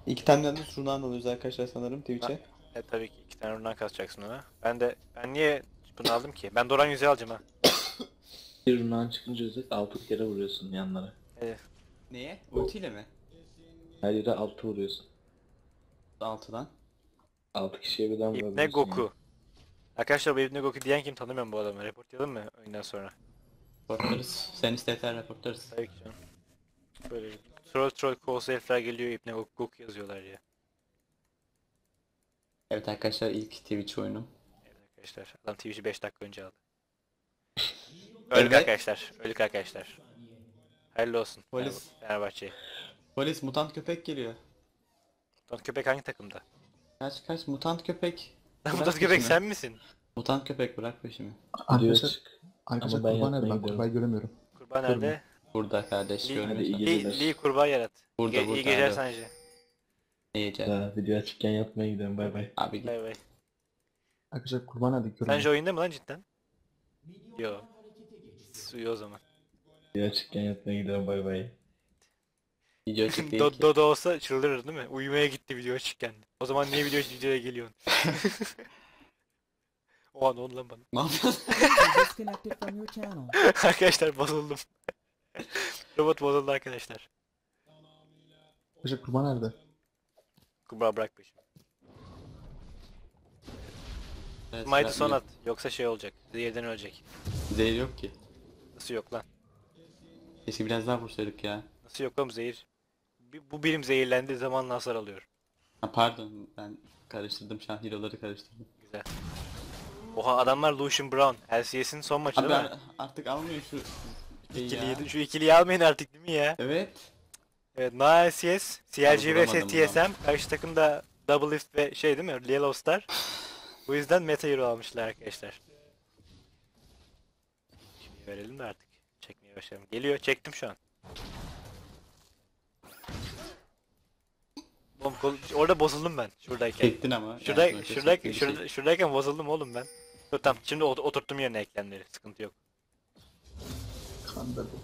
İki tane de şundan alıyoruz arkadaşlar sanırım Ha, Twitch'e. tabii ki 2 tane rundan kasacaksın ona. Ben niye bunu aldım ki? Ben Doran yüzüğü alacağım ha. Bir rundan çıkınca özet 6 kere vuruyorsun yanlara. Evet. Neye? Ultiyle mi? Her yere 6 vuruyorsun. Altıdan. 6 kişiye birden İbne vurabiliyorsun Goku. Arkadaşlar bu İbne Goku diyen kim, tanımıyorum bu adamı. Reportlayalım mı oyundan sonra? Reportlarız. Sen istersen reportlarız. Tabii ki canım. Böyle troll kovası herifler geliyor, İbne Goku yazıyorlar ya. Evet arkadaşlar ilk Twitch oyunum. Evet arkadaşlar. Adam Twitch'i 5 dakika önce aldı. Öldük Evet. arkadaşlar. Öldük arkadaşlar. Hayırlı olsun. Polis. Fenerbahçe'ye. Polis mutant köpek geliyor. Mutant köpek hangi takımda? Kaç mutant köpek. Bırak Mutant köpek peşimi. sen misin? Mutant köpek bırak peşimi. Videoya Arkadaşlar, çık. arkadaşlar Ama ben kurban nerede? yapmaya Ben gidiyorum. kurbağayı göremiyorum. Kurbağa nerede? Burada kardeş Hadi görmüyorsan. iyi geceler. Lee kurbağa yarat. Burada, İyi burada, geceler alo. sence. İyice. Video açıkken yatmaya gidiyorum, bay bay. Abi git. Bay bay. Arkadaşlar kurban nerede? Göremiyorum. Sence oyunda mı lan cidden? Yo. Suyu o zaman. Video açıkken yatmaya gidiyorum, bay bay. Video açık değil ki. Dodo olsa çıldırır değil mi? Uyumaya gitti video açıkken. O zaman niye videoya geliyorsun? Oha ne oldu lan bana? Ne yapıyorsun? Disconnected from your channel. Arkadaşlar bozuldum. Robot bozuldu arkadaşlar. Arkadaşlar kurban nerede? Kubra bırak peşimi. Evet, Smite'ı sıra- son at. Yoksa şey olacak. Zehirden ölecek. Zehir yok ki. Nasıl yok lan? Keşke biraz daha vursaydık ya. Nasıl yok oğlum zehir? Bu birim zehirlendiği zamanla hasar alıyor. Ha, pardon ben karıştırdım şu an hero'ları karıştırdım. Güzel. Oha adamlar Lucian Brown. LCS'in son maçı Abi değil mi? artık almıyor şu şeyi ya. Şu ikiliyi almayın artık değil mi ya? Evet. Evet, No LCS, CLG vs vuramadım TSM, karşı takımda Double Lift ve şey değil mi? Yellow Star. Bu yüzden Meta Hero almışlar arkadaşlar. Şimdi verelim de artık. Çekmeye başlayalım. Geliyor, çektim şu an. Oğlum, orada bozuldum ben şuradayken. Çektin ama. yani sonuçta çektiğin bir şey. Şuradayken bozuldum oğlum ben. Dur tamam, şimdi oturttum yerine eklemleri. Sıkıntı yok. Kandırdım.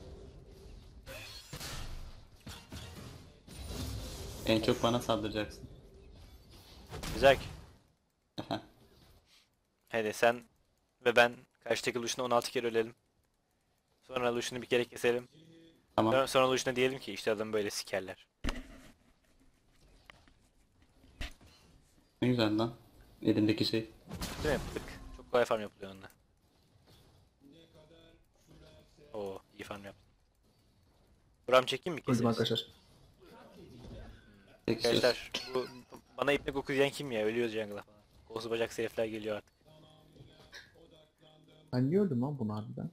En çok bana saldıracaksın. Güzel. Efendim. Hadi sen ve ben karşıdaki Lucian'ı 16 kere ölelim. Sonra Lucian'ı bir kere keselim. Tamam. Sonra Lucian'a diyelim ki işte adamı böyle sikerler. Ne güzel lan. Elimdeki şey. Değil mi? Tık. Çok kolay farm yapılıyor onunla. Oo, iyi farm yaptın. Buram çekeyim mi Öldüm keseriz? arkadaşlar. Tek söz. Arkadaşlar bana ipne koku diyen kim ya? Ölüyor jungle'a falan. Kolsu bacak herifler geliyor artık. Ben niye öldüm lan bunu harbiden?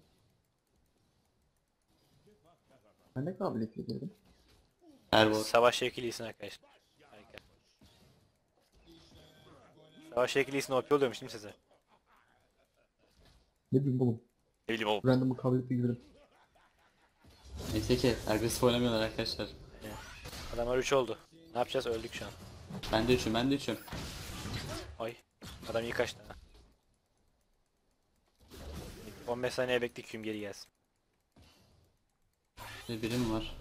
Ben ne kabiliyetle girdim? Erbot. Savaş şekillisin arkadaşlar. Harika. Savaş şekillisin OP oluyormuş değil mi size? Ne bileyim oğlum. Ne bileyim oğlum. Random kabiliyetle girdim. Neyse ki agresif oynamıyorlar arkadaşlar. Adamlar 3 oldu. Ne yapacağız? Öldük şu an. Ben de üçüm, ben de üçüm. Ay. Adam iyi kaçtı ha. 15 saniye bekle Q'm geri gelsin. Bir birim var.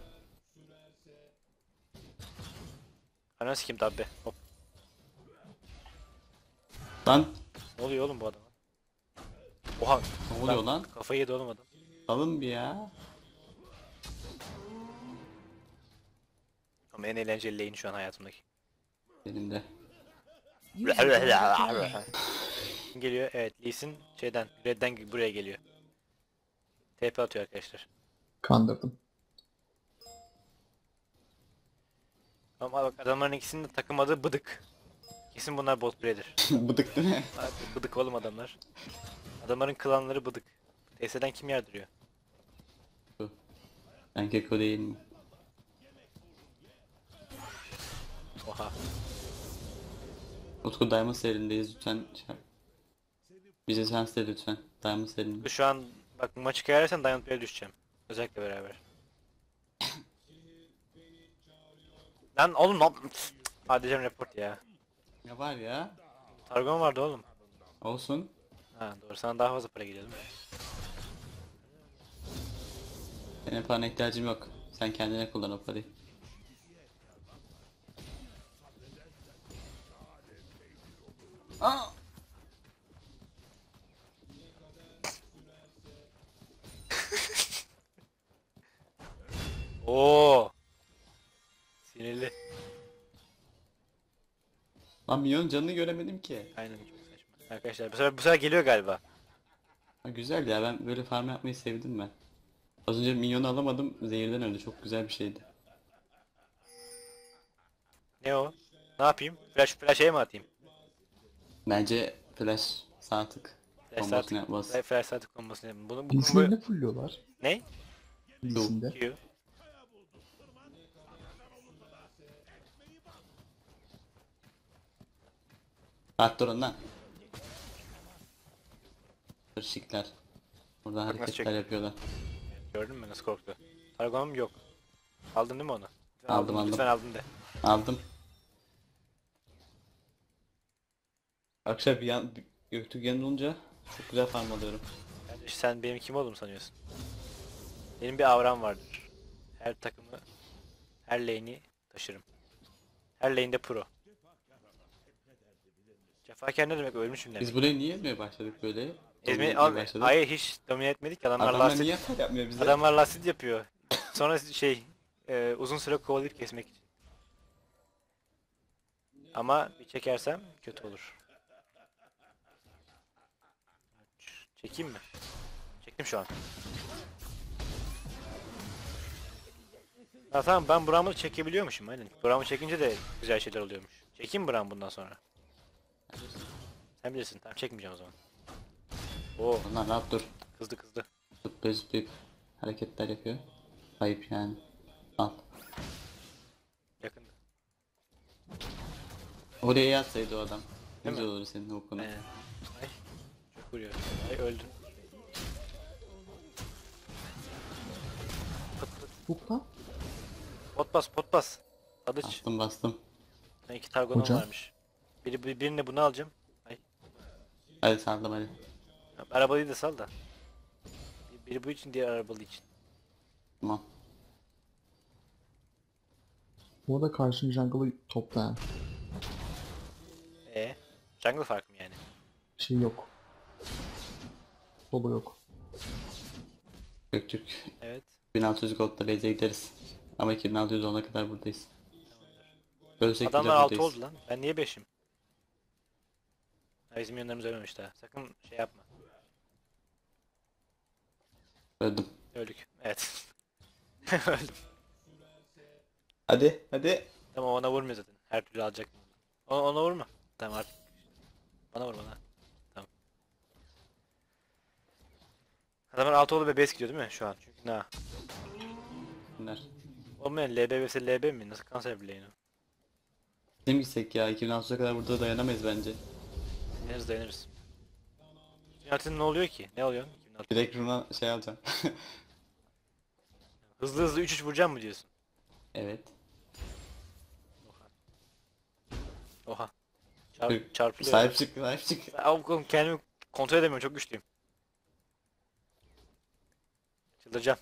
Ananı sikeyim tabi. Hop. Lan Ne oluyor oğlum bu adama? Oha. ne oluyor lan? Kafayı yedi oğlum adam. Alın bir ya. Ama en eğlenceli lane şu an hayatımdaki. Benim de. User joined your channel. Kim geliyor? Evet, Lee Sin şeyden, Red'den buraya geliyor. TP atıyor arkadaşlar. Kandırdım. Ama bak adamların ikisinin de takım adı Bıdık. Kesin bunlar bot play'dir. Bıdık değil mi? Abi, Bıdık oğlum adamlar. Adamların klanları Bıdık. TS'den kim yardırıyor? Ben Keko değil mi? Oha. Utku Diamond serindeyiz lütfen. Bize şans de lütfen. Diamond serinde. Şu an bak maçı kayarsan Diamond Play'e düşeceğim. Özellikle beraber. Lan oğlum lan. Adecem report ya. Ne var ya? Targon vardı oğlum. Olsun. Ha doğru, sana daha fazla para geliyor değil mi? Benim parana ihtiyacım yok. Sen kendine kullan o parayı. Aa! Oo. Sinirli. Lan minyon canını göremedim ki. Aynen çok saçma. Arkadaşlar bu sefer geliyor galiba. Ha, güzel ya, ben böyle farm yapmayı sevdim ben. Az önce minyonu alamadım, zehirden öldü, çok güzel bir şeydi. Ne o? Ne yapayım? Flash'e mi atayım? Bence flash sağ tık Flash kombosunu saat, yapmaz. flash saat kombosunu yapayım. Bu Bilgisayarı combo ne fulluyorlar? ne? Bilgisinde. Q. Bak dur ondan. Hırşikler. Burada nasıl hareketler çek- yapıyorlar. Gördün mü nasıl korktu? Targonum yok. Aldın değil mi onu? Lütfen Aldım, aldım. Lütfen aldım de. Aldım. Akşam bir yan Göktürk yanında olunca çok güzel farm alıyorum. Kardeş sen benim kim olduğumu sanıyorsun? Benim bir avram vardır. Her takımı, her lane'i taşırım. Her lane'de pro. Cefakar ne demek? Ölmüşüm demek. Biz buraya niye ezmeye başladık böyle? Ezme Dominatmaya abi, başladık. hayır hiç domine etmedik. Adamlar Adamlar lastik, niye atak yapmıyor bize? adamlar lastik yapıyor. Sonra uzun süre kovalayıp kesmek için. Ama bir çekersem kötü olur. Çekeyim mi? Çektim şu an. Ha, tamam ben Braum'u çekebiliyormuşum aynen. Braum'u çekince de güzel şeyler oluyormuş. Çekeyim mi Braum bundan sonra? Sen bilirsin. Tamam çekmeyeceğim o zaman. Oo Onlar rahat dur. kızdı. Zıplayıp zıplayıp hareketler yapıyor. Ayıp yani. Al. Yakında. Oraya yatsaydı o adam. Değil Güzel mi? olur senin o konu. Aynen. Ay çok vuruyor. Ay öldün. Pıt pıt. Hukla. Pot bas. Sadıç. Bastım bastım. Ben 2 targonum Hocam. varmış. Birine bunu alacağım. Ay. Hadi saldım hadi. Arabalıyı da sal da. Biri bu için diğer arabalı için. Tamam. Bu arada karşın jungle'ı topla yani. Jungle fark mı yani? Şey yok. Solo yok. Göktürk. Evet. 1600 gold'da base'e gideriz. Ama 2600 olana kadar buradayız. Ölsek bile Adamlar 6 buradayız. oldu lan. Ben niye 5'im? Bizim yönlerimiz ölmemiş daha. Sakın şey yapma. Öldüm. Öldük. Evet. Öldüm. Hadi hadi. Tamam ona vurmuyor zaten. Her türlü alacak. Ona vurma. Tamam artık. Bana vur bana. Tamam. Adamlar 6 oldu ve base gidiyor değil mi şu an? Çünkü ne? Bunlar. Olmayan LB vs LB mi? Nasıl kanser bir lane o? Bizim gitsek ya 2600'e kadar burada dayanamayız bence. Dayanırız. 2006'da ne oluyor ki? Ne oluyor? 2006. Direkt Runa şey alacağım. Hızlı 3-3 vuracağım mı diyorsun? Evet. Oha. Sahip Çarpılıyor. Sahip çık sahip çık. Oğlum kendimi kontrol edemiyorum çok güçlüyüm. Çıldıracağım.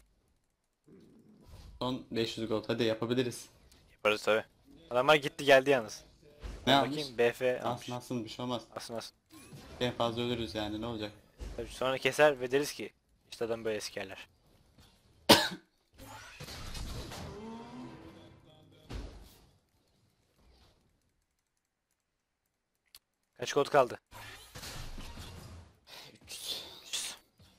Son 500 gold hadi yapabiliriz. Yaparız tabi. Adamlar gitti geldi yalnız. Ne Bakayım almış? BF almış. Alsın alsın bir şey olmaz. Alsın. En fazla ölürüz yani ne olacak? Tabii sonra keser ve deriz ki işte adam böyle sikerler. Kaç kod kaldı? 300.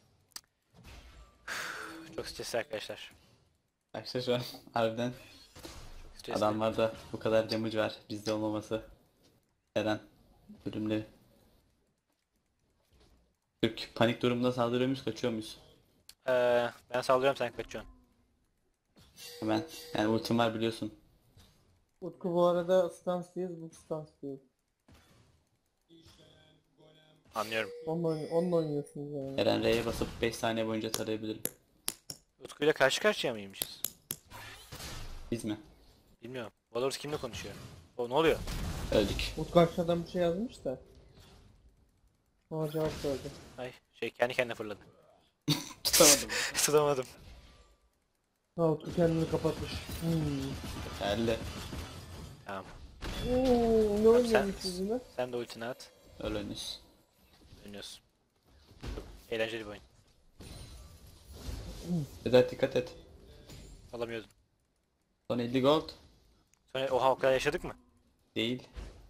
Çok stresli arkadaşlar. Arkadaşlar şu an harbiden Çok stresli. adamlarda bu kadar damage var bizde olmaması. Eren bölümleri. Türk panik durumda saldırıyor muyuz kaçıyor muyuz? Ben saldırıyorum sen kaçıyorsun. Hemen yani ultim var biliyorsun. Utku bu arada stanslıyız, bu stanslıyız. Anlıyorum. Onunla oynuyorsunuz yani. Eren R'ye basıp 5 saniye boyunca tarayabilirim. Utku ile karşı karşıya mıymışız? Biz mi? Bilmiyorum. Valorous kimle konuşuyor? O ne oluyor? Öldük. Utku aşağıdan bir şey yazmış da. Ona cevap verdi. Ay kendi kendine fırladı. Tutamadım. Tutamadım. Ha Utku kendini kapatmış. Geldi. Tamam. Ne oynuyormuş sen- sizinle? Sen de ultini at. Ölünüz. Dönüyoruz. Çok eğlenceli bir oyun. Sezer dikkat et. Alamıyordum. Son 50 gold. Sonra oha o kadar yaşadık mı? Değil.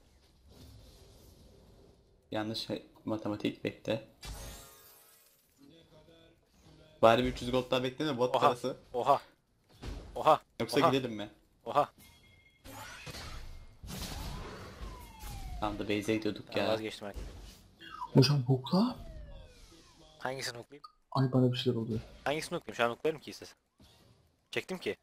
Yanlış matematik bekle. Bari bir 300 gold daha bekleme bot Oha. parası. Oha. Oha. Yoksa Oha. gidelim mi? Oha. Tam da base'e gidiyorduk Ben ya. vazgeçtim artık. Hocam hookla. Hangisini hooklayayım? Ay bana bir şeyler oluyor. Hangisini hooklayayım? Şu an hooklarım ki istesem. Çektim ki.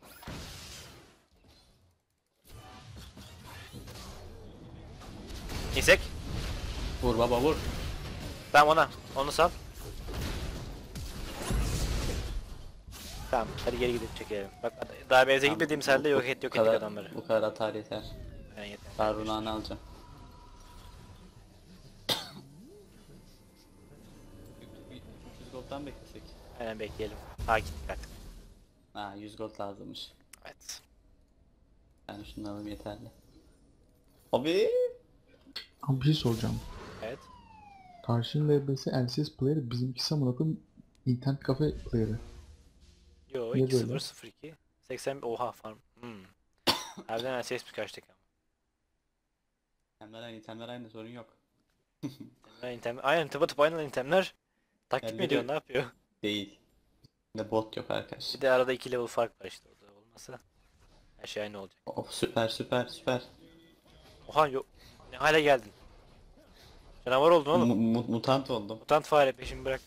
İnsek. Vur baba vur. Tamam ona. Onu sal. Tamam hadi geri gidip çekelim. Bak daha base'e gitmediğim halde yok ettik adamları. Bu kadar atar yeter. Yani yeter. Ben runağını alacağım. 300 gold'dan beklesek. Aynen bekleyelim. Ha gittik artık. Ha 100 gold lazımmış. Evet. Yani şunu alayım yeterli. Abi. Ama bir şey soracağım. Evet. Karşının LBS LCS player, bizimkisi amına koyayım internet kafe player'ı. Yo Niye 2-0 böyle? 0-2. 80 oha farm. Harbiden ses bir kaçtık ama. İtemler aynı sorun yok. Aynen tıpatıp aynen itemler. Taktik Yani mi ediyor ne yapıyor? Değil. Ne bot yok arkadaş. Bir de arada 2 level fark var işte orada olmasa. Her şey aynı olacak. Oh, süper süper süper. Oha yok. Ne hale geldin? Canavar oldun oğlum. Mutant oldum. Mutant fare peşimi bırak.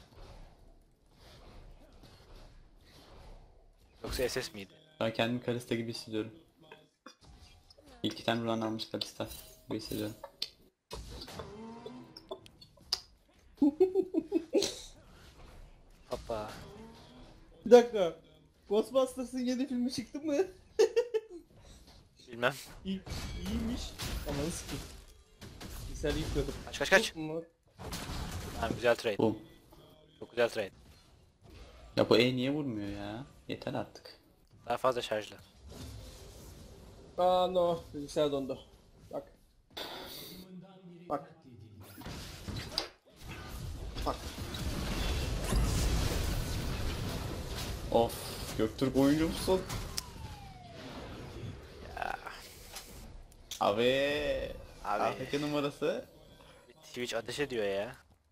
Yoksa SS miydi? Ben kendimi Kalista gibi hissediyorum. İlk item run almış Kalista gibi hissediyorum. Hoppa. Bir dakika. Ghostbusters'ın yeni filmi çıktı mı? Bilmem. İyiymiş. Aman sıkı. Bilgisayarı yıkıyordum. Kaç kaç kaç. Ama Tamam güzel trade. Boom. Çok güzel trade. Ya bu E niye vurmuyor ya? Yeter artık. Daha fazla şarjlı. Aa no. Bilgisayar dondu. Bak. Bak. Bak. Of. Göktürk oyuncu musun? Abi. Abi. AFK numarası. Twitch ateş ediyor ya.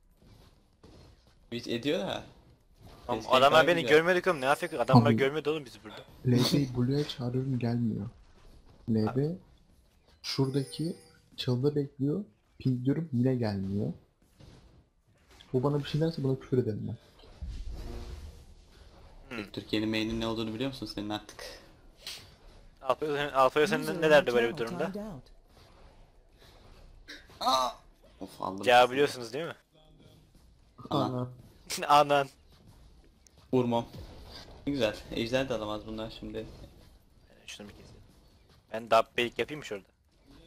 Hiç ediyor da. Oğlum, Eskiden adamlar daha beni güzel. görmedik oğlum ne yapıyor? Adamlar Abi. görmedi oğlum bizi burada. LB'yi Blue'ya çağırıyorum gelmiyor. LB şuradaki çalıda bekliyor. Ping diyorum yine gelmiyor. O bana bir şey derse bana küfür ederim ben. Türkiye'nin main'in ne olduğunu biliyor musun senin artık? Alpa'ya senin User ne derdi in böyle your bir channel durumda? timed out. Of aldım. Cevabı biliyorsunuz değil mi? Ana. Anan. Vurmam. Güzel. Ejder de alamaz bunlar şimdi. Şunu bir keselim. Ben dabbelik yapayım mı şurada?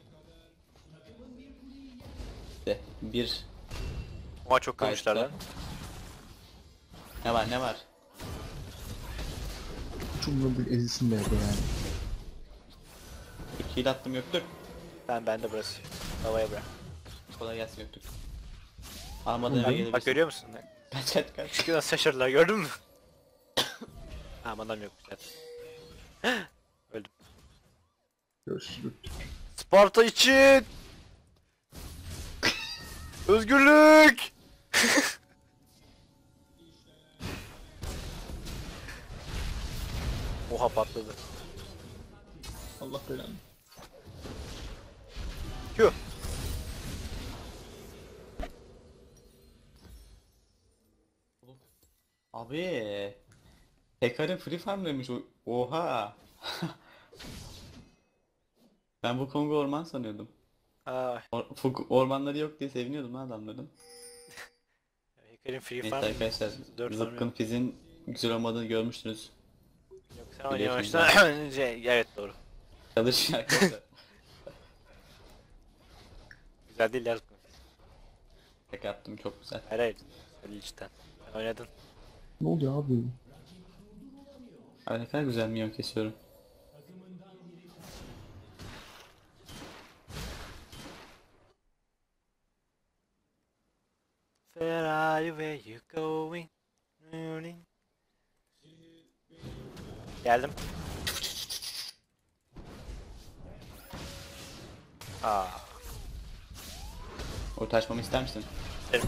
De bir. Oha çok kırmışlar lan. Ne var ne var? Cumhur'un bir ezilsin LB yani. Bir kill attım Göktürk. Ben de burası. Havaya bırak. Kolay gelsin Göktürk. Almadan Oğlum, eve ben- gelebilirsin. Bak görüyor musun? Kaç kaç kaç. Çünkü nasıl şaşırdılar gördün mü? Ha adam yok zaten. Öldüm. Görüşürüz. Sparta için! Özgürlük! Oha patladı. Allah belanı. Q. Abi. Hekar'ın free farmlamış o. Oha. Ben bu Kongo orman sanıyordum. Aa, Ormanları yok diye seviniyordum lan adamların. Hacker'in free Neyse farm. arkadaşlar. 4 Zıpkın Fizz'in güzel olmadığını görmüştünüz. Yok sen Biliyorsunuz oynamıştın. Evet doğru. Çalışıyor arkadaşlar. Güzel değil ya. Tek attım çok güzel. Hayır hayır. Söyle cidden. Sen oynadın. Ne oluyor abi? Abi ne kadar güzel minyon kesiyorum. are you, where you going? Geldim. Aa, Orta açmamı ister misin? isterim.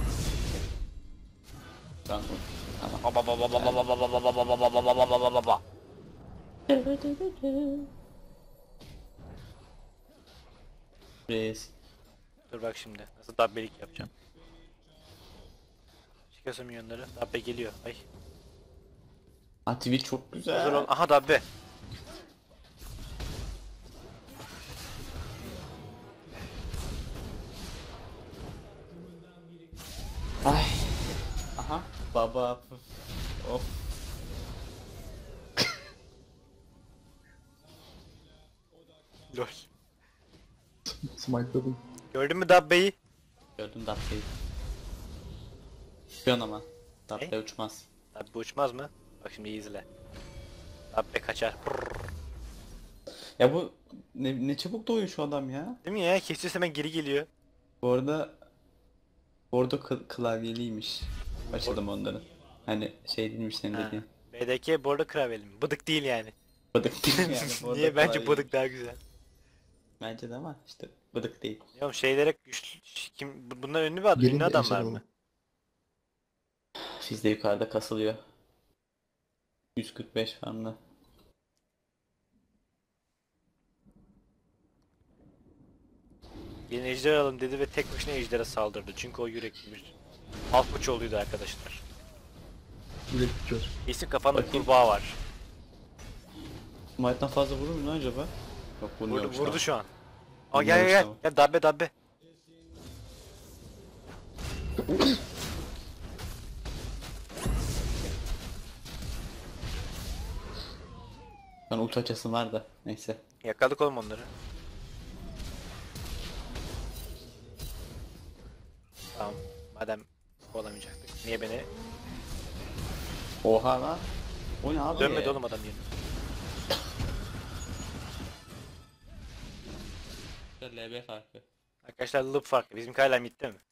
Tamam. Tamam. Baba baba baba baba baba baba baba baba baba baba. Reis. Dur bak şimdi. Nasıl dabbelik yapacağım. Çıkıyorsun milyonları. Dabbe geliyor. Ay. Twitch çok Hazır güzel. ol. Aha dabbe. Ay. Aha. Baba. Of. Lol. Smite'ladım. Gördün mü dabbeyi? Gördüm Dabbe'yi. Uçuyorsun ama. Dabbe uçmaz. Dabbe uçmaz mı? Bak şimdi iyi izle. Dabbe kaçar. Pırrr. Ya bu ne çabuk doğuyor şu adam ya. Değil mi ya? Kesiyorsa hemen geri geliyor. Bu arada orada klavyeliymiş. Başladım onların. Hani şey değilmiş senin Ha. dediğin. BDK bu arada kravelim. Bıdık değil yani. Bıdık değil yani. Orada Niye? Bence klavyeymiş. bıdık daha güzel. Bence de ama işte bıdık değil. Ya oğlum şeylere güçlü... Kim... Bunlar ünlü bir adam. Gelin Ünlü de adamlar eşer mı? olalım. Fizde yukarıda kasılıyor. 145 farmlı. Gelin ejder alalım dedi ve tek başına ejdere saldırdı. Çünkü o yürekli bir halk koçoğluydu arkadaşlar. Direkt kör. Kesin kafanda Bakayım. kurbağa var. Smite'dan fazla vurur mu lan acaba? Yok Vurdu, vurmuyormuş. vurdu tamam. şu an. Aa gel gel gel. Tamam. Gel dabbe dabbe. Ben ulti açasım var da. Neyse. Yakaladık oğlum onları. Tamam. Madem olamayacaktık. Niye beni Oha lan. O ne abi? dönmedi oğlum adam yerine. LB farkı. Arkadaşlar loop farklı. Bizimki hala midde mi?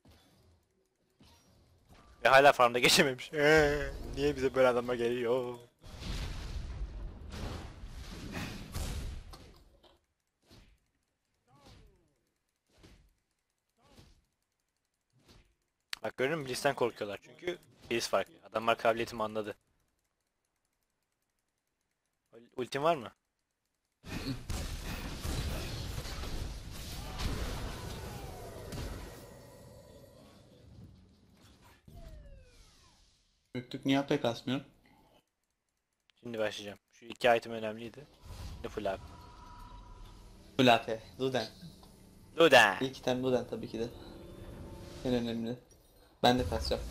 Ve hala farmda geçememiş. Niye bize böyle adamlar geliyor? Bak görüyor musun? Blitz'ten korkuyorlar çünkü Blitz farklı. Adamlar kabiliyetimi anladı. Ultim var mı? Büyüklük niye AP kasmıyor? Şimdi başlayacağım. Şu iki item önemliydi. Şimdi full up. Full AP. Luden. Luden. İlk item Luden tabii ki de. En önemli. Ben de kasacağım.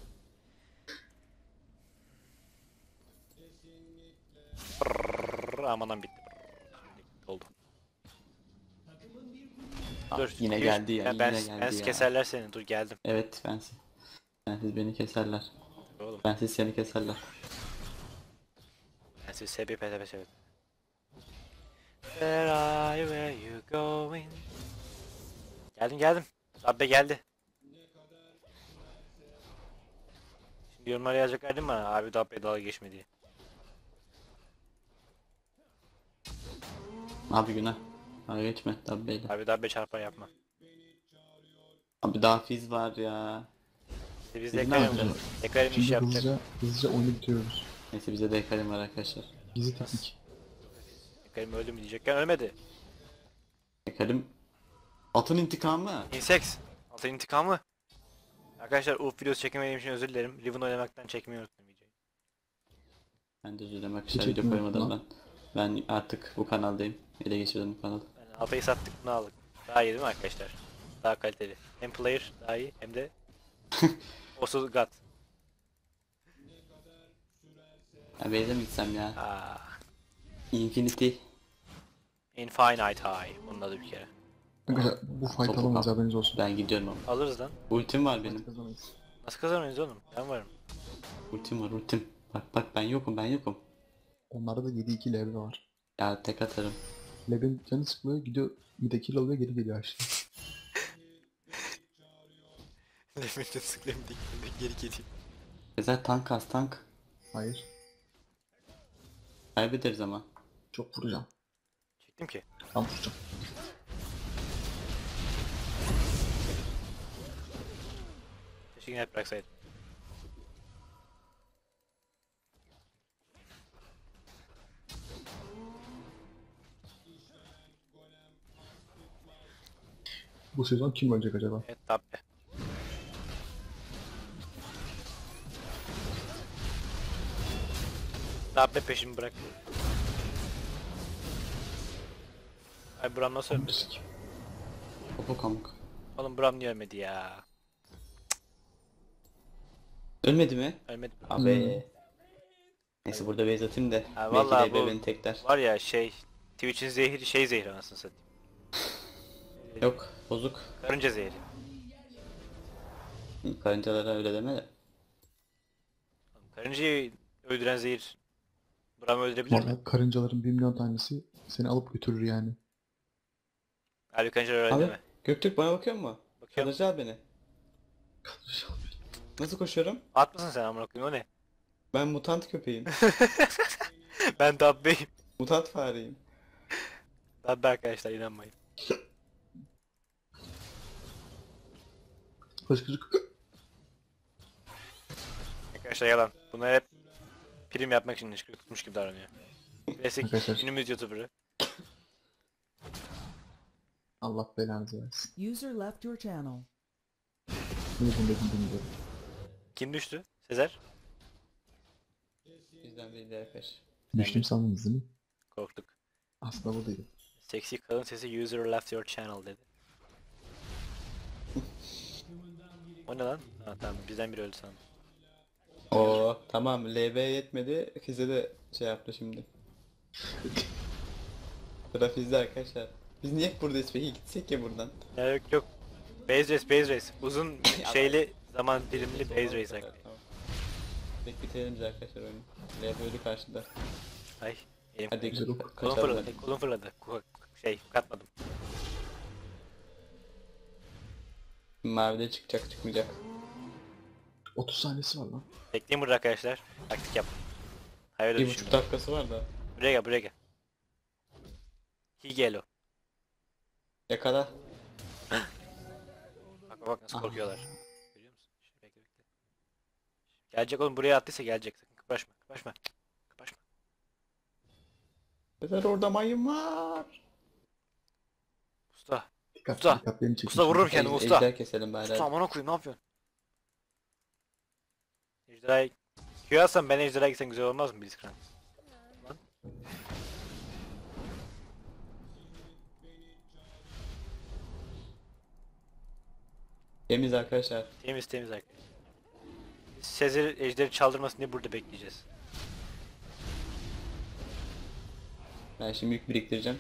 Amandan bitti. Oldu. Dur. Yine geldi ya. Ben Yine geldi ya. keserler seni. Dur geldim. Evet bensiz. Bensiz beni keserler. Oğlum. Bensiz seni keserler. Ben sizi sebebi petepe severim. Where are you, where you going? Geldim geldim. Dabbe geldi. Şimdi yorumlara yazacaklardı bana abi Dabbe dalga geçme diye. Abi günah. Abi geçme Dabbe'yle. Abi Dabbe çarpar yapma. Abi daha fiz var ya. İşte biz Biz de ne yapacağız? Ekarim iş Şimdi yapacak. hızlıca oyunu bitiriyoruz. Neyse bize de ekarim var arkadaşlar. Gizli teknik. Ekarim öldü mü diyecekken ölmedi. Ekarim atın intikamı. Insects. Altın intikamı. Arkadaşlar UF videosu çekemediğim için özür dilerim. Riven oynamaktan çekmeyi unuttum videoyu. Ben de üzüldüm arkadaşlar Hiç video etmiyorum koymadan lan. ben artık bu kanaldayım. Ele geçirdim bu kanalı. Yani Altay'ı sattık bunu aldık. Daha iyi değil mi arkadaşlar? Daha kaliteli. Hem player daha iyi hem de also god. Ya Beyze mi gitsem ya? Aa, Infinity. Infinite High. Bunun adı bir kere. Arkadaşlar bu fight Topu alamayız kap. haberiniz olsun. Ben gidiyorum ama. Alırız lan. Ultim var benim. Fight kazanamayız. Nasıl kazanıyoruz oğlum? Ben varım. Ultim var ultim. Bak ben yokum ben yokum. Onlarda da 7-2 level var. Ya tek atarım. Level'in canı sıkılıyor gidiyor bir de kill alıyor geri geliyor aşağı. Lefet'in sıklarını geri geleyim. Sezer tank az tank. Hayır. Kaybederiz ama. Çok vuracağım. Çektim ki. Tam vuracağım. Keşke net bıraksaydım. Bu sezon kim ölecek acaba? Evet tabi. Tabi peşimi bırak. Ay Bram nasıl ölmedi? Topu kamuk. Oğlum Bram niye ölmedi ya? Ölmedi mi? Ölmedi. Abi. Neyse burada base atayım da. Ha, Belki vallahi de bu- beni tekler. Var ya Twitch'in zehri zehri anasını satayım. Yok bozuk. Karınca zehri. Karıncalara öyle deme de. Karıncayı öldüren zehir Bram'ı öldürebilir mi? Vallahi karıncaların 1 milyon tanesi seni alıp götürür yani. Abi karıncalar öyle Abi deme. Göktürk bana bakıyor mu? Bakıyorum. Kalıcı al beni. Nasıl koşuyorum? At mısın sen amına koyayım o ne? Ben mutant köpeğim. Ben Dabbe'yim. Mutant fareyim. Dabbe arkadaşlar inanmayın. Hıçkırık. Arkadaşlar yalan. Bunlar hep prim yapmak için ilişki tutmuş gibi davranıyor. Klasik Arkadaşlar. günümüz YouTuber'ı. Allah belanızı versin. User left your channel. Ne dedim bilmiyorum. Kim düştü? Sezer? Bizden biri de arkadaş. Düştüm sandınız değil mi? Korktuk. Aslında bu değil. Seksi kadın sesi user left your channel dedi. O ne lan? Ha tamam bizden biri öldü sandım. Oo tamam LB yetmedi. Fize de şey yaptı şimdi. Sıra Fiz'de arkadaşlar. Biz niye hep buradayız peki? Gitsek ya buradan. Ya yok yok. Base race. Uzun şeyli zaman dilimli base race hakkı. Tamam. Pek bitirelim biz arkadaşlar oyunu. LB öldü karşıda. Ay elim Hadi Güzel kolum kaçalım fırladı. hadi. Kolum fırladı. Katmadım. Mavide çıkacak çıkmayacak. 30 saniyesi var lan. Bekleyin burada arkadaşlar. Taktik yap. Hayır öyle 1,5 düşünme. dakikası var da. Buraya gel. Higelo. Yakala. Bak nasıl Aha. korkuyorlar. Görüyor musun? Şimdi bekle. Gelecek oğlum buraya attıysa gelecek. Sakın kıpraşma. Kıpraşma. Sezer orada mayın var. Usta. Dikkat Usta. dikkat beni çekin. Usta vurur kendini usta. Ejder keselim bari. Usta aman okuyayım ne yapıyorsun? Ejderhayı... Q alsam ben ejderhaya gitsen güzel olmaz mı Blitzcrank? Lan. Temiz arkadaşlar. Temiz arkadaşlar. Sezer ejderi çaldırmasın diye burada bekleyeceğiz. Ben şimdi yük biriktireceğim.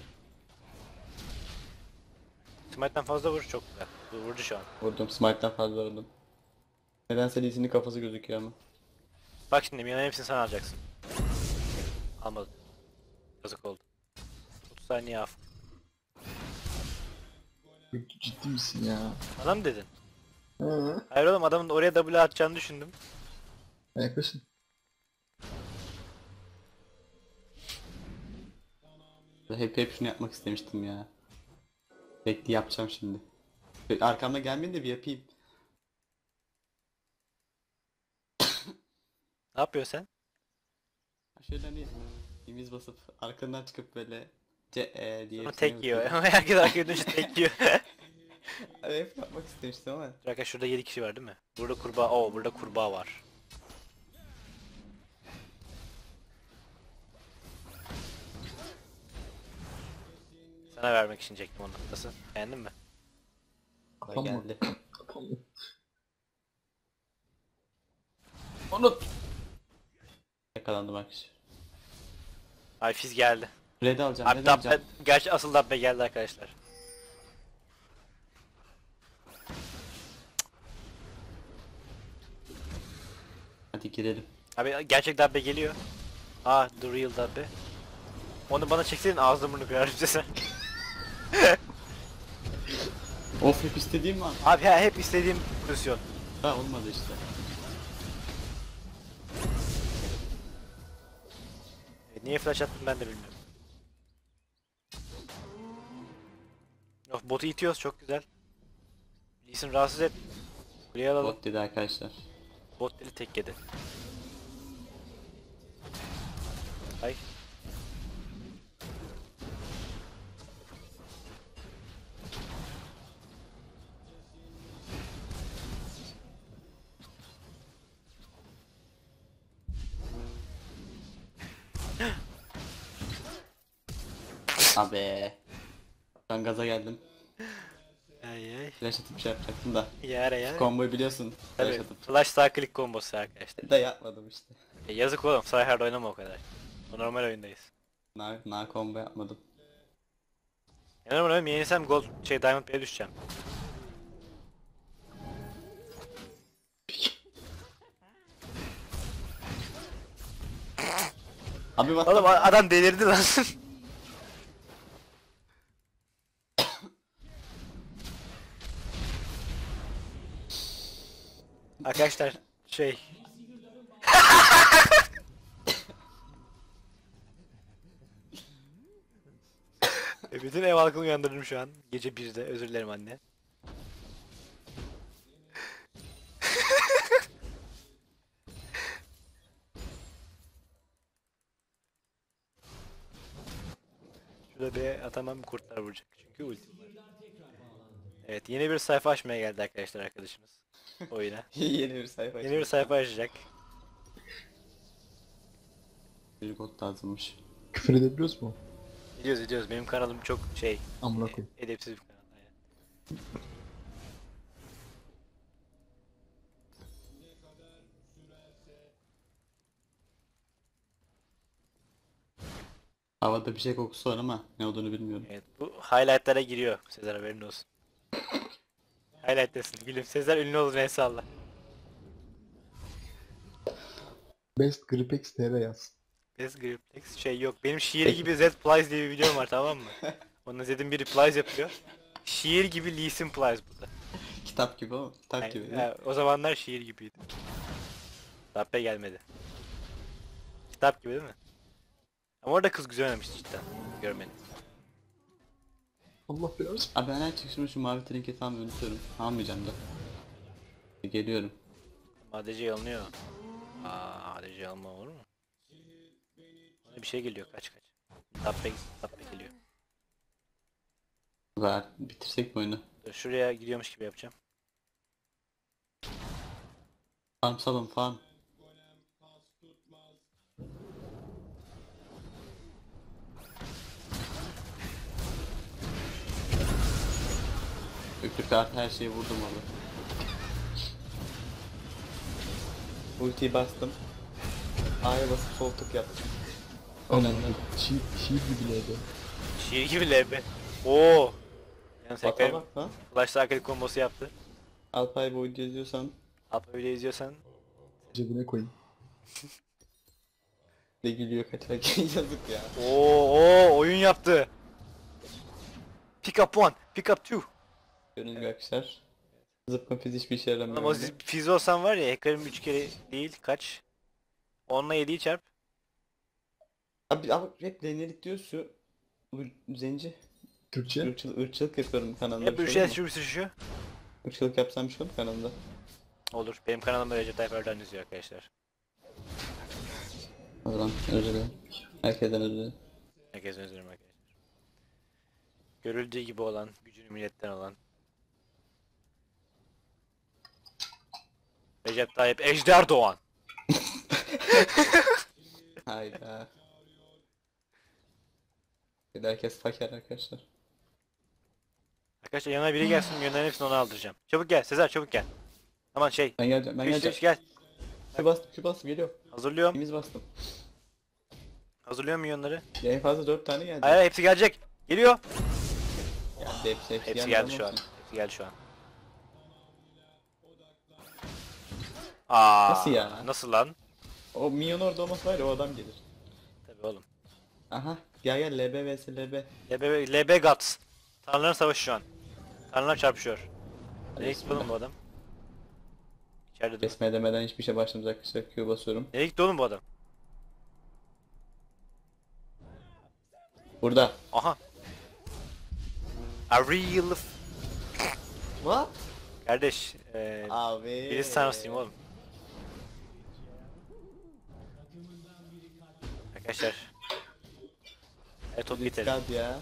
Smite'den fazla vur çok güzel. Vurdu şu an. Vurdum. Smite'den fazla vurdum. Nedense Lee'sinin kafası gözüküyor ama. Bak şimdi Mia'nın hepsini sen alacaksın. Almadın. Yazık oldu. 30 saniye af. Ciddi misin ya? Bana mı dedin? Hı. Hayır oğlum adamın oraya W atacağını düşündüm. Yaklaşın. Hep şunu yapmak istemiştim ya. Bekle yapacağım şimdi. Arkamda gelmeyin de bir yapayım. Ne yapıyorsun sen? Şöyle hani imiz basıp arkandan çıkıp böyle diye Ama hepsini tek yiyor. yapıyorum. Herkes arkaya dönüşü tek yiyor. Hep yapmak istemiştim ama. Arkadaşlar şurada 7 kişi var değil mi? Burada kurbağa. Oo burada kurbağa var. Sana vermek için çektim onu. Nasıl? Beğendin mi? Bana geldi. Kapanma. Unut. Yakalandım arkadaşlar. Ay Fiz geldi. Red alacağım, Abi red Dabbe, alacağım. gerçi asıl Dabbe geldi arkadaşlar. Hadi girelim. Abi gerçek Dabbe geliyor. Ah the real Dabbe. Onu bana çekseydin ağzını burnunu kırarım sen. Of hep istediğim var. Abi ya hep istediğim pozisyon. Ha olmadı işte. Niye flash attım ben de bilmiyorum. Of, botu itiyoruz, çok güzel. Lee Sin rahatsız et. Kuleyi alalım. Bot dedi arkadaşlar. Bot deli tek yedi. Ay. Abi. Ben gaza geldim. Ay ay. Flash atıp şey yapacaktım da. Yara ya. Komboyu biliyorsun. Flash Tabii. atıp. Flash sağ klik kombosu arkadaşlar. Da yapmadım işte. Yazık oğlum, Sayhard oynama o kadar. O normal oyundayız. Na combo yapmadım. Yanarım oynayayım, yenilsem gold Diamond B'ye düşeceğim. Abi bak. Oğlum adam delirdi lan. Arkadaşlar bütün ev halkını uyandırdım şu an. Gece 1'de, özür dilerim anne. Şurada bir atamam, kurtlar vuracak çünkü ultim var. Evet, yeni bir sayfa açmaya geldi arkadaşlar arkadaşımız oyuna. Yeni bir sayfa. Yeni bir sayfa açacak. Bir bot lazımmış. Küfür edebiliyoruz mu? Ediyoruz. Benim kanalım çok Amına koyayım. edepsiz bir kanal. Yani. Havada bir şey kokusu var ama ne olduğunu bilmiyorum. Evet, bu highlightlara giriyor. Sezer, haberin olsun. Highlight'tasın gülüm. Sezer ünlü olur, en salla. Best Gripex TR yaz. Best Griplex yok. Benim şiir gibi Z Plies diye bir videom var, tamam mı? Onun Z'in biri Plies yapıyor. Şiir gibi Lee Sin Plies burada. Kitap gibi ama. Kitap Yani, gibi. o zamanlar şiir gibiydi. Dabbe gelmedi. Kitap gibi değil mi? Ama orada kız güzel oynamıştı cidden. Görmedim. Allah belanı. Abi ben her çıkışımda şu mavi trinketi almayı unutuyorum. Almayacağım da. Geliyorum. ADC alınıyor. ADC alma olur mu? Bana bir şey geliyor, kaç. Dabbe geliyor. Ver. Bitirsek mi oyunu? Dur, şuraya gidiyormuş gibi yapacağım. Farm salın farm. Öpük artı her şeyi vurdum abi. Ultiyi bastım. A'ya basıp sol tık yaptım. Önemli. Şiir gibi leydi. Şiir gibi LB. Oo. Yani Bak tekrar bak ha. flash sakil kombosu yaptı. Alpay bu videoyu izliyorsan Alp öyle izliyorsan Cebine koyayım. ne gülüyor kaçarken yazık ya. oyun yaptı. Pick up one, pick up two. Gönül arkadaşlar. Zıpkın fiz hiçbir işe yaramıyor. Ama öyle. fiz olsan var ya, Hacker'ın 3 kere değil kaç? 10'la 7'yi çarp. Abi hep denelik diyor şu bu zenci. Türkçe. Irkçılık yapıyorum kanalda. Hep bir bir şey şey olur mu? şu. Irkçılık yapsam bir şey olur mu kanalda? Olur. Benim kanalımda Recep Tayyip Erdoğan izliyor arkadaşlar. O zaman özür dilerim. Herkesten özür dilerim. Herkesin özür dilerim arkadaşlar. Görüldüğü gibi olan, gücünü milletten olan Recep Tayyip Ejder Doğan. Hayda. Bir de herkes fakir arkadaşlar. Arkadaşlar yanına biri gelsin, yönlerin hepsini ona aldıracağım. Çabuk gel Sezer, çabuk gel. Aman Ben geleceğim, ben Fiş geleceğim. gel. Şu bastım, geliyor. Hazırlıyorum. İkimiz bastım. Hazırlıyorum milyonları. Ya en fazla 4 tane geldi. Hayır, hepsi gelecek. Geliyor. Geldi hepsi Hepsi geldi geldi şu an. ama Hepsi geldi şu an. Nasıl ya? Nasıl lan? o minyon orada olması var ya o adam gelir. Tabii oğlum. Aha gel LB vs LB. LB Guts. Tanrıların savaşı şu an. Tanrılar çarpışıyor. Ne Hadi eksik oğlum bu adam? İçeride dur. Kesmeye demeden hiçbir şey başlamaz arkadaşlar. Q basıyorum. Nereye gitti oğlum bu adam? Burada. Aha. A real... What? Kardeş, Abi. birisi tanrısıyım oğlum. Arkadaşlar. Evet, top bitelim. Dikkat ya.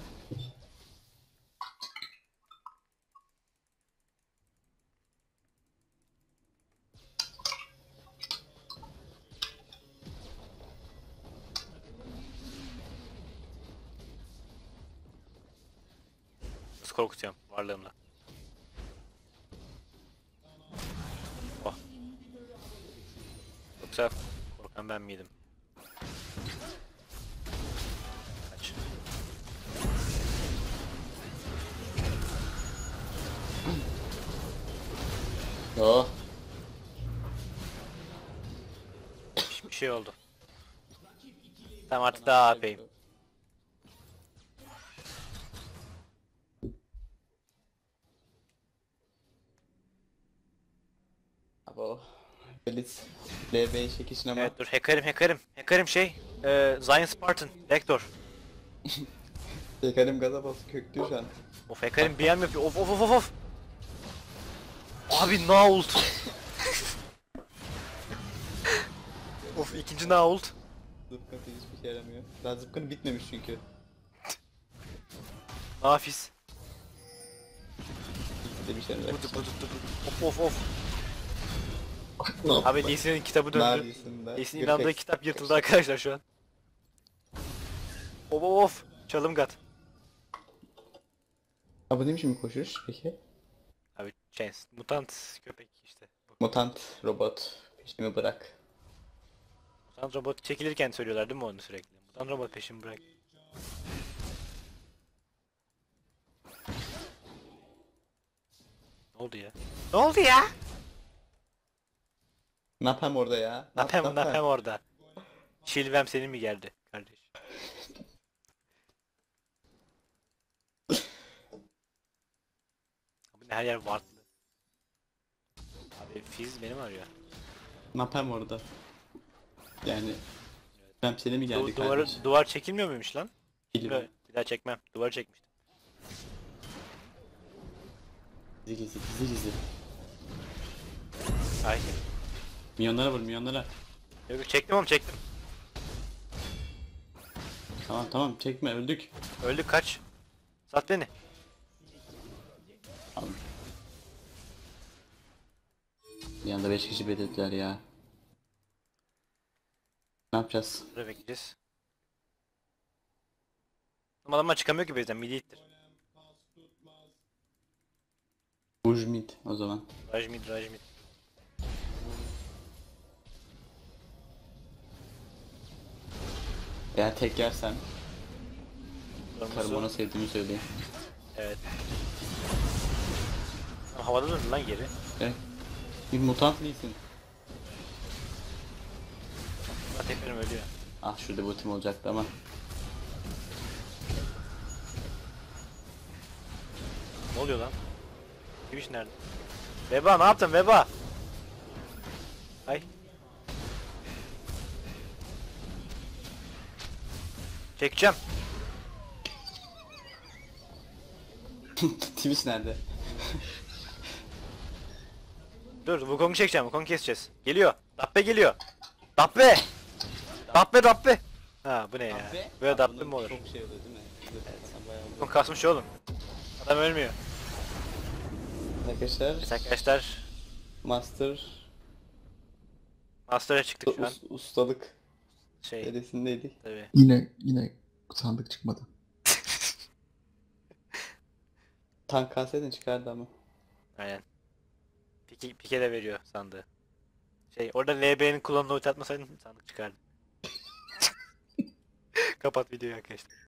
Nasıl korkutuyorum varlığımla. Oh. Yoksa korkan ben miydim? Kaç. Oh. Bir şey oldu. Tamam, artık daha AP'yim. Abo. Feliz. LB'yi çekişin ama. Evet, dur, hacker'im şey, Zion Spartan, Vector. Tekerim gaza bası köktü şu an. Of, hacker'im BM yapıyor, of. Abi Nault. Of, ikinci Nault. Zıpkın hiçbir şey yaramıyor. Daha zıpkın bitmemiş çünkü. Nafis. Bitti bir şey Of. Abi Lee Sin'in kitabı döndü. Neredesin be? Lee Sin'in inandığı kitap yırtıldı arkadaşlar şu an. Of. Çalımgat. Abi neymiş mi koşuş peki? Abi Chance. Mutant köpek işte. Mutant robot. Peşimi bırak. Mutant robot çekilirken söylüyorlar değil mi onu sürekli? Mutant robot peşimi bırak. Ne oldu ya? Ne oldu ya? Ne yapayım orada ya? Ne yapayım orada? Şilvem senin mi geldi kardeş? Abi her yer wartlı. Abi Fizz beni mi arıyor? Ne yapayım orada? Yani ben seni mi geldi kardeş? Duvar çekilmiyor muymuş lan? Bilmiyorum. Bir daha çekmem. Duvar çekmiştim. Gizli. Ay. Milyonlara vur milyonlara. Yok, çektim oğlum, çektim. Tamam çekme öldük. Öldük, kaç. Sat beni. Tamam. Bir anda 5 kişi belirlediler ya. Ne yapacağız? Burada bekleyeceğiz. Ama adamlar çıkamıyor ki base'den, midi ittir. Bujmid o zaman. Rajmid. Eğer tek yersem karım Kırmızı. ona sevdiğimi söyleyeyim. Evet. Ama havada döndü lan geri. Evet. Bir mutant değilsin. Ama tekrar ölüyor. Ah şurada bu tim olacaktı ama. Ne oluyor lan? Twitch nerede? Veba, ne yaptın Veba? Ay. Çekeceğim. Twitch nerede? Dur, Wukong'u çekeceğim. Wukong'u keseceğiz. Geliyor. Dabbe geliyor. Dabbe. Ha, bu ne ya? Böyle dabbe mi olur? Çok şey oluyor değil mi? Wukong kasmış oğlum. Adam ölmüyor. Arkadaşlar Evet arkadaşlar, Master'a çıktık şu an. ustalık Şey, serisindeydik. tabii. Yine sandık çıkmadı. Tank kalsaydın çıkardı ama. Aynen. Pike de veriyor sandığı. Şey, orada LB'nin kullanımını ulti atmasaydın sandık çıkardı. Kapat videoyu arkadaşlar.